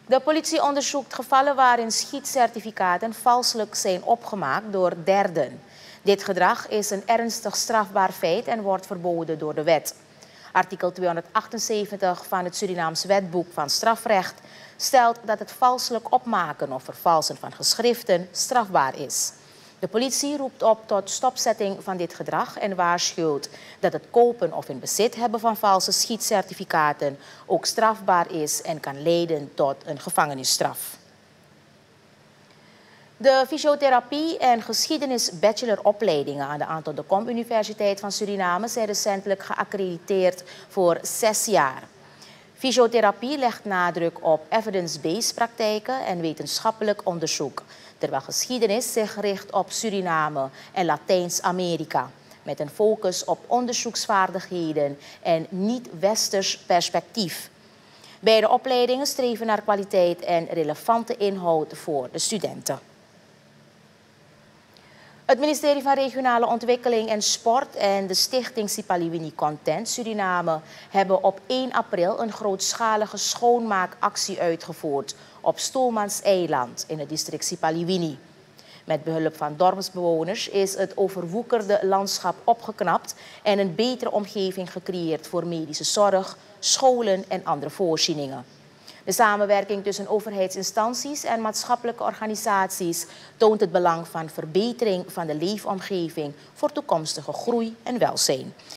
De politie onderzoekt gevallen waarin schietcertificaten valselijk zijn opgemaakt door derden. Dit gedrag is een ernstig strafbaar feit en wordt verboden door de wet. Artikel 278 van het Surinaams Wetboek van Strafrecht stelt dat het valselijk opmaken of vervalsen van geschriften strafbaar is. De politie roept op tot stopzetting van dit gedrag en waarschuwt dat het kopen of in bezit hebben van valse schietcertificaten ook strafbaar is en kan leiden tot een gevangenisstraf. De fysiotherapie- en geschiedenis-bacheloropleidingen aan de Anton de Kom Universiteit van Suriname zijn recentelijk geaccrediteerd voor 6 jaar. Fysiotherapie legt nadruk op evidence-based praktijken en wetenschappelijk onderzoek, terwijl geschiedenis zich richt op Suriname en Latijns-Amerika, met een focus op onderzoeksvaardigheden en niet-westers perspectief. Beide opleidingen streven naar kwaliteit en relevante inhoud voor de studenten. Het ministerie van Regionale Ontwikkeling en Sport en de stichting Sipaliwini Content Suriname hebben op 1 april een grootschalige schoonmaakactie uitgevoerd op Stolmanseiland in het district Sipaliwini. Met behulp van dorpsbewoners is het overwoekerde landschap opgeknapt en een betere omgeving gecreëerd voor medische zorg, scholen en andere voorzieningen. De samenwerking tussen overheidsinstanties en maatschappelijke organisaties toont het belang van verbetering van de leefomgeving voor toekomstige groei en welzijn.